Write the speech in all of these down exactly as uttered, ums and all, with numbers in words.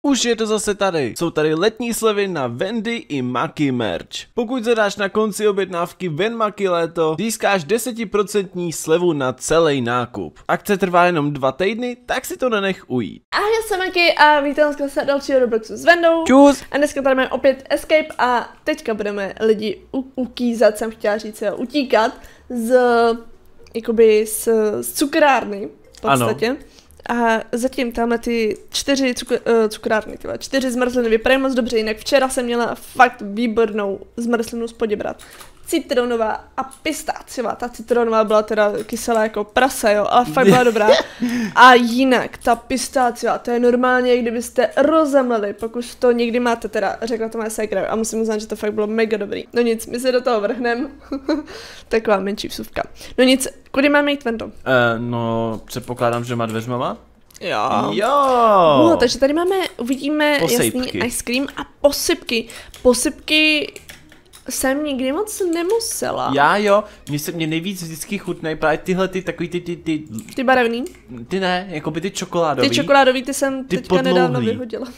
Už je to zase tady. Jsou tady letní slevy na Wendy i Maki merch. Pokud zadáš na konci objednávky Ven Maki léto, získáš deset procent slevu na celý nákup. Akce trvá jenom dva týdny, tak si to nenech ujít. Ahoj, já jsem Maki a vítám vás se dalšího Robloxu s Vendou. Čus. A dneska tady máme opět Escape a teďka budeme lidi ukýzat, jsem chtěla říct, jo, utíkat z, jakoby z, z cukrárny v podstatě. Ano. A zatím tamhle ty čtyři cukr, uh, cukrárny, tyhle, čtyři zmrzliny vypadají moc dobře, jinak včera jsem měla fakt výbornou zmrzlinu z Poděbrad. Citronová a pistáciová, ta citronová byla teda kyselá jako prasa, jo, ale fakt byla dobrá. A jinak, ta pistáciová, to je normálně, kdybyste rozemleli, pokud to někdy máte, teda řekla to moje ségra, a musím uznat, že to fakt bylo mega dobrý. No nic, my se do toho vrhneme. Taková menší vsuvka. No nic, kudy máme jít, Vendo? Uh, no, předpokládám, že má dveřmama? Jo. Jo. No, takže tady máme, uvidíme Posejpky. Jasný ice cream a posypky. Posypky jsem nikdy moc nemusela. Já jo, mně se mě nejvíc vždycky chutnají právě tyhle ty takový ty ty ty Ty barevný? Ty ne, jako by ty čokoládový. Ty čokoládový ty jsem ty teďka podlouhlý. nedávno vyhodila.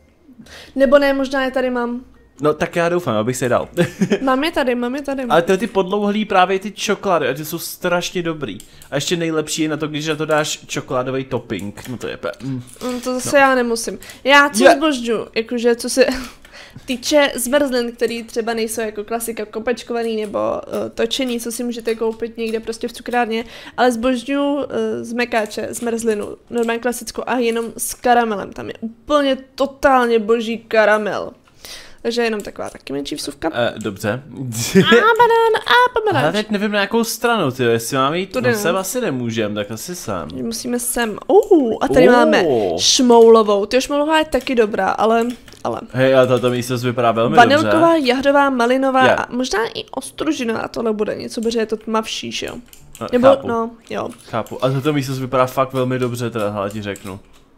Nebo ne, možná je tady mám. No tak já doufám, abych se dal. Mám je tady, mám je tady. Ale tyhle ty podlouhlý právě ty čokolády, a ty jsou strašně dobrý. A ještě nejlepší je na to, když na to dáš čokoládový topping. No to je pe... Mm. No, to zase no. Já nemusím. Já co Je. zbožňuji, jakože co se týče zmrzlin, který třeba nejsou jako klasika kopečkovaný nebo uh, točený, co si můžete koupit někde prostě v cukrárně, ale zbožňuji uh, z mekáče zmrzlinu, normálně klasickou a jenom s karamelem. Tam je úplně totálně boží karamel. Takže jenom taková taky menší vsuvka. Eh, dobře. A banán, a pomeranč. Ale teď nevím na jakou stranu, ty, jestli máme jít, Tudy no ne. sem asi nemůžem, tak asi sem. Musíme sem. Uh, a tady Uh. máme šmoulovou. Ty šmoulová je taky dobrá, ale... ale. Hej, a tato místo vypadá velmi Vanilková, dobře. jahodová, malinová Yeah. a možná i ostružinová tohle bude něco, protože je to tmavší, že jo? No, Nebo, chápu, no, jo. chápu. A toto místo vypadá fakt velmi dobře, teda, hele, ti řeknu.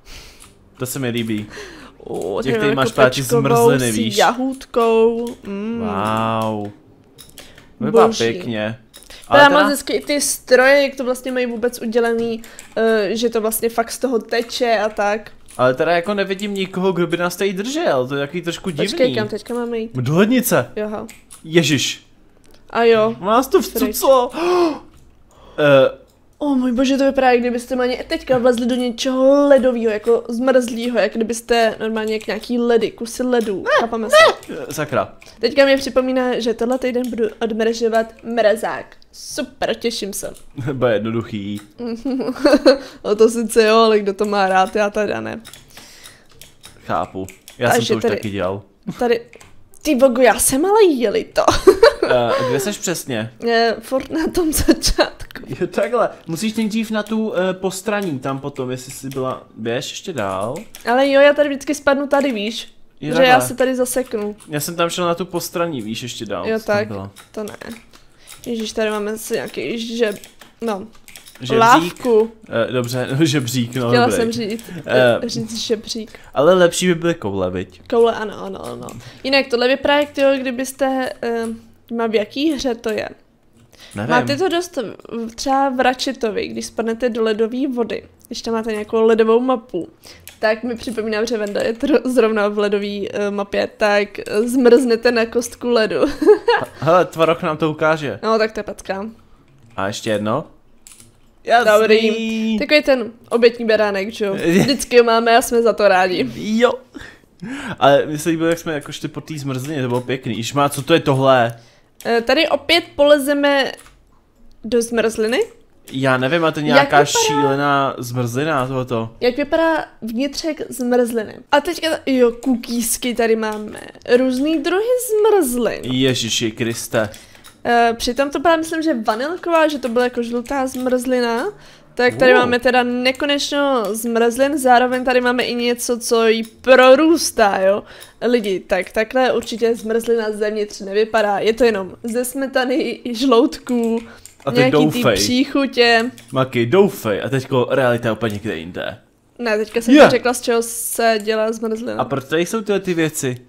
To se mi líbí. Uh, Jak tady máš právě ty zmrzliny, s víš? jahůdkou. Mm. Wow. Vypadá Boží. pěkně. Ale moc hezky i ty stroje, jak to vlastně mají vůbec udělaný, uh, že to vlastně fakt z toho teče a tak. Ale teda jako nevidím nikoho, kdo by nás tady držel, to je takový trošku divný. Počkej, kam teďka máme jít? Do lednice. Joha. Ježiš. A jo. Nás to vcuclo. uh, O oh, můj bože, to vypadá, jak kdybyste mě teďka vlezli do něčeho ledového, jako zmrzlýho, jak kdybyste normálně jak nějaký ledy, kusy ledů, chápeme se. sakra. Teďka mě připomíná, že tenhle týden budu odmražovat mrazák. Super, těším se. Bude jednoduchý. O to sice jo, ale kdo to má rád, já teda ne. Chápu. Já Takže jsem to už tady- taky dělal. Tady, ty bogu, já jsem ale jeli to. Uh, kde seš přesně? Je, furt na tom začátku. Jo, takhle. Musíš nejdřív na tu uh, postraní tam potom, jestli jsi byla... Běž ještě dál. Ale jo, já tady vždycky spadnu tady, víš. Jo, že takhle. já se tady zaseknu. Já jsem tam šel na tu postraní, víš, ještě dál. Jo, co tam tak, bylo. to ne. Ježíš, tady máme si nějaký žeb... No, Žebřík. lávku. Uh, dobře, no, žebřík, no Chtěla dobrý. jsem říct, Eh. říct žebřík. Ale lepší by byly koule, viď? Koule, ano, ano, ano. Jinak tohle vypadá, jak tyjo, kdybyste... Uh, má v jaký hře to je? Nevím. Máte to dost v- třeba v Ratchetovi, když spadnete do ledové vody, když tam máte nějakou ledovou mapu, tak mi připomíná, že Venda je tr- zrovna v ledové uh, mapě, tak uh, zmrznete na kostku ledu. Hele, tvarok nám to ukáže. No, tak to je pecka. A ještě jedno. Dobrý. Takový ten obětní beránek, že jo? Vždycky ho máme a jsme za to rádi. Jo. Ale mi se líbilo, jak jsme jako šli po té zmrzlině, to bylo pěkný. Iš má, co to je tohle? Uh, tady opět polezeme do zmrzliny. Já nevím, a to je nějaká vypadá? šílená zmrzlina tohoto. Jak vypadá vnitřek zmrzliny. A teďka, jo, kukísky tady máme. Různý druhy zmrzlin. Ježiši Kriste. Uh, přitom to byla, myslím, že vanilková, že to byla jako žlutá zmrzlina. Tak tady Wow. máme teda nekonečno zmrzlin, zároveň tady máme i něco, co jí prorůstá, jo. Lidi, tak takhle určitě zmrzlina zevnitř nevypadá. Je to jenom ze smetany, žloutků, A ty nějaký ty doufej. příchutě. Maki, doufej. A teďko realita je úplně někde jinde. Ne, teďka jsem Je. yeah. řekla, z čeho se dělá zmrzlina. A proč tady jsou tyhle ty věci?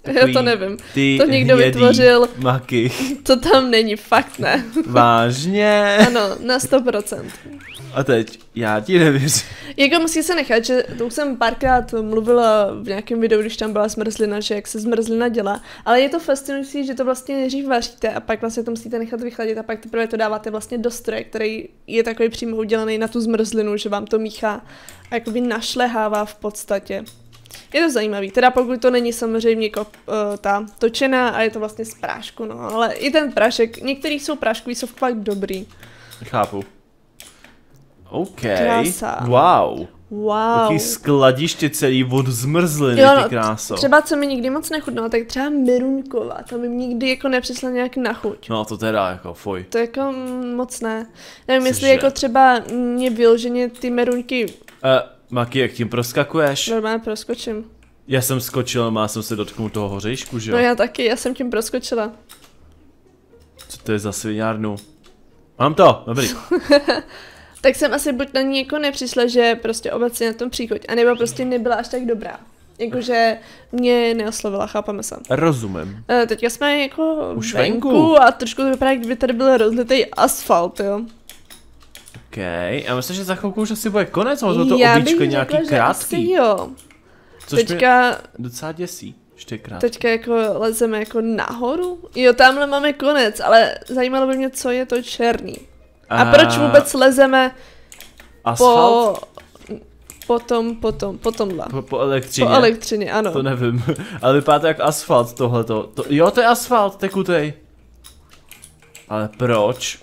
Já to nevím. Ty to někdo vytvořil. Maky. To tam není, fakt ne. Vážně? Ano, na sto procent. A teď, já ti nevěřím. Jako musí se nechat, že to už jsem párkrát mluvila v nějakém videu, když tam byla zmrzlina, že jak se zmrzlina dělá, ale je to fascinující, že to vlastně nejdřív vaříte a pak vlastně to musíte nechat vychladit a pak teprve to dáváte vlastně do stroje, který je takový přímo udělaný na tu zmrzlinu, že vám to míchá a jakoby našlehává v podstatě. Je to zajímavý, teda pokud to není samozřejmě jako uh, ta točená a je to vlastně z prášku, no, ale i ten prášek, některý jsou práškový, jsou fakt dobrý. Chápu. OK. Krása. Wow. Wow. Taký skladiště celý od zmrzliny, jo, ty no, kráso. Třeba co mi nikdy moc nechutnalo, tak třeba merunková, to mi nikdy jako nepřišla nějak na chuť. No to teda jako fuj. To jako mm, moc ne. Nevím, Cože? jestli jako třeba mě vyloženě ty merunky... Uh, Maki, jak tím proskakuješ? Normálně proskočím. Já jsem skočil, má jsem se dotknul toho hořejšku, že jo? No já taky, já jsem tím proskočila. Co to je za sviňárnu? Mám to, dobrý. Tak jsem asi buď na ní jako nepřišla, že prostě obecně na tom příchuť, anebo prostě nebyla až tak dobrá. Jakože mě neoslovila, chápeme se. Rozumím. E, teďka jsme jako Už venku, venku a trošku to vypadá, kdyby tady byl rozlitý asfalt, jo. OK, já myslím, že za chvilku už asi bude konec, ale to Já oblíčko bych nějaký řekla, že asi krátký. jo. Což Teďka, mě docela děsí, že to je krátký. teďka jako lezeme jako nahoru. Jo, tamhle máme konec, ale zajímalo by mě, co je to černý. A, a proč vůbec lezeme asfalt? po... Potom, potom, po tomhle. Po, po elektřině. Po elektřině, ano. To nevím, ale vypadá to jak asfalt tohleto. To, jo, to je asfalt, tekutej. Ale proč?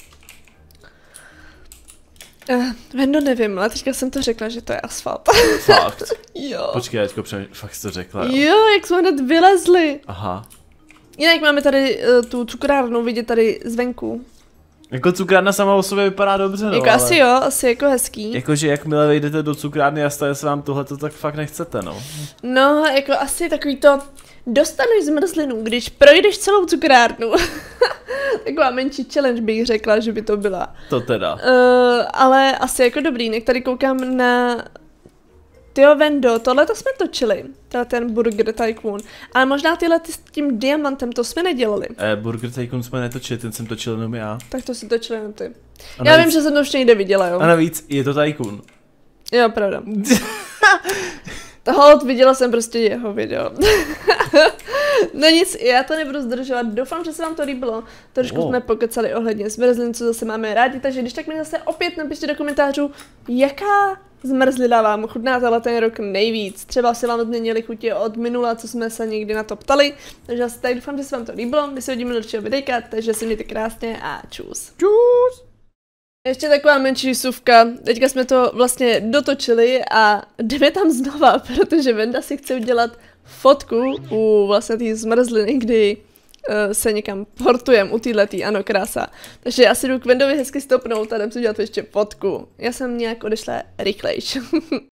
Uh, Vendo, nevím, ale teďka jsem to řekla, že to je asfalt. Fakt. Jo. Počkej, teďko přemýšlím, fakt jsi to řekla, jo. Jo, jak jsme hned vylezli. Aha. Jinak máme tady uh, tu cukrárnu vidět tady zvenku. Jako cukrárna sama o sobě vypadá dobře, no, Jako ale... asi jo, asi jako hezký. Jakože jakmile vejdete do cukrárny a stane se vám tohleto, tak fakt nechcete, no. No, jako asi takový to, dostaneš zmrzlinu, když projdeš celou cukrárnu. Taková menší challenge bych řekla, že by to byla. To teda. Uh, ale asi jako dobrý, nek tady koukám na... Tyjo, Vendo, tohle to jsme točili, teda ten Burger Tycoon, ale možná tyhle ty s tím diamantem, to jsme nedělali. Eh, Burger Tycoon jsme netočili, ten jsem točil jenom já. Tak to si točili jenom ty. A Já navíc, vím, že jsem to už někde viděla, jo. A navíc je to Tycoon. Jo, pravda. Tohle viděla jsem prostě jeho video. No nic, já to nebudu zdržovat, doufám, že se vám to líbilo. Trošku Wow. jsme pokecali ohledně zmrzlin, co zase máme rádi, takže když tak mi zase opět napište do komentářů, jaká zmrzlina vám chutná tenhle ten rok nejvíc. Třeba si vám změnili chutě od minula, co jsme se někdy na to ptali. Takže asi tak doufám, že se vám to líbilo. My se vidíme do dalšího videjka, takže si mějte krásně a čus. Čus! Ještě taková menší vsuvka, teďka jsme to vlastně dotočili a jdeme tam znova, protože Venda si chce udělat fotku u vlastně té zmrzliny, kdy uh, se někam portujem u téhletý, ano, krása. Takže já si jdu k Vendovi hezky stopnout a jdem si udělat ještě fotku. Já jsem nějak odešla rychlejš.